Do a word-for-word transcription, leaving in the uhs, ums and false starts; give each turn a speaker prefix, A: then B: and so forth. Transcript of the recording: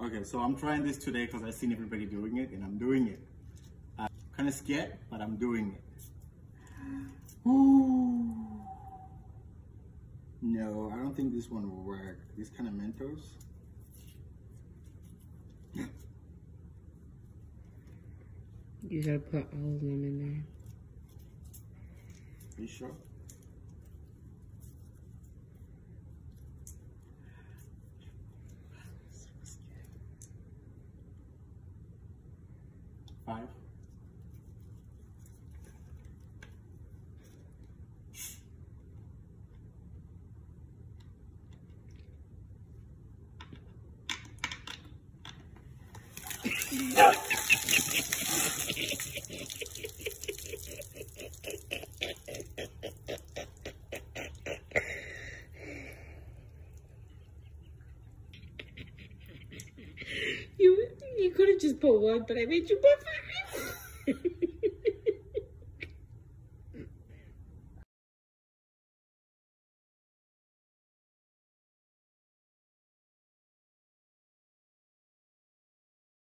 A: Okay, so I'm trying this today because I've seen everybody doing it and I'm doing it. I'm kind of scared, but I'm doing it. Ooh. No, I don't think this one will work. This kind of Mentos.
B: You gotta put all of them in there.
A: Are you sure? Five.
B: You you could have just put one, but I made you put five.